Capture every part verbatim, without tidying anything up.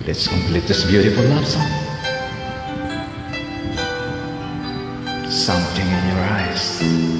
Let's complete this beautiful love song. Something in your eyes.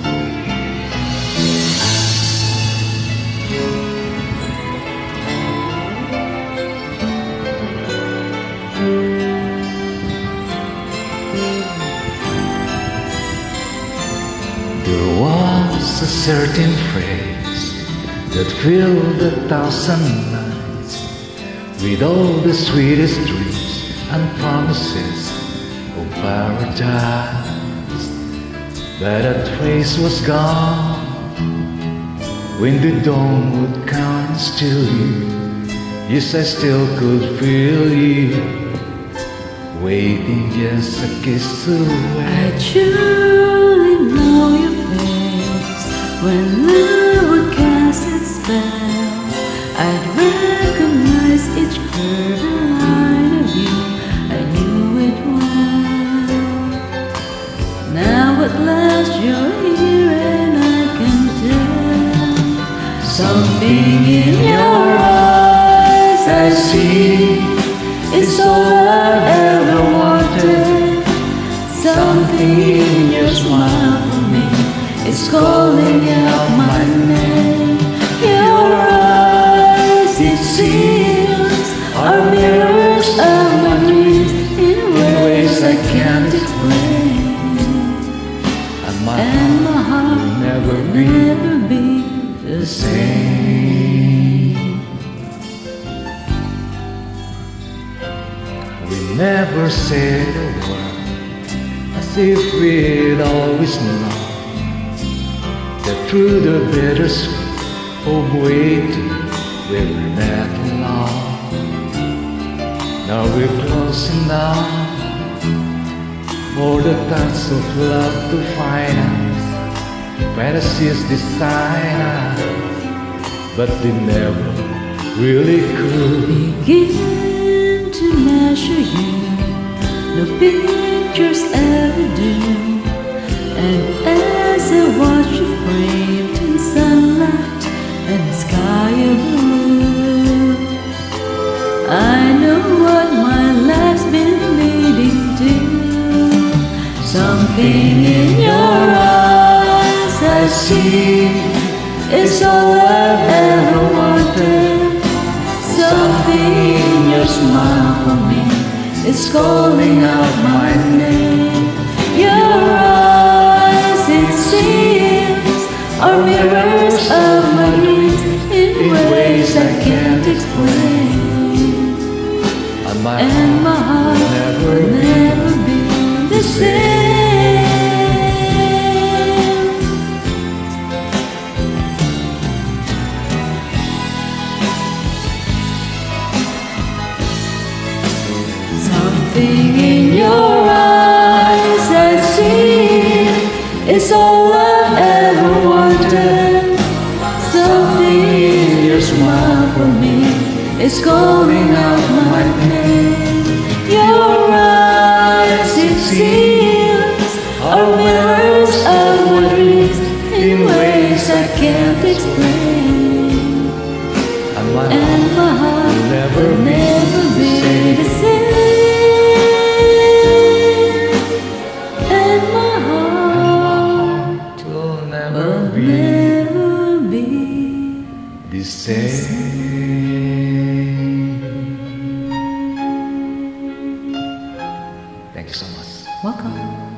There was a certain phrase that filled a thousand nights with all the sweetest dreams and promises of paradise. But that phrase was gone when the dawn would come and still you. Yes, I still could feel you waiting just a kiss away. I truly know your face when love would cast its spell. I'd recognize each curve and line of you. I knew it well. Now at last you're here and I can tell. Something in your eyes I see. It's all I've ever wanted. Something in your smile for me is calling out my name. Your eyes, it seems, are mirrors of my dreams in ways I can't explain. And my, and my heart will never will be, never be the same. We never said a word, as if we'd always known that through the bittersweet of waiting we'll met alone. Now we're close enough for the touch of love to find us. Fantasies design us, but they never really could begin to measure you, no pictures ever do. And as I watch you framed in sunlight and the sky of blue, I know what my life's been leading to. Something in your eyes I see is all I've ever wanted. Something in your smile for me is calling out my name. Your eyes, it seems, are mirrors of my dreams in ways I can't explain. and my, And my heart will never will be never be the same. Something in your eyes I see is all I've ever wanted. Something in your smile for me is calling out my name. Your eyes, it seems, are mirrors of my dreams in ways I can't explain. and my And my heart will never will be never be the same. And my heart will never will be never be the same. Thank you so much. welcome.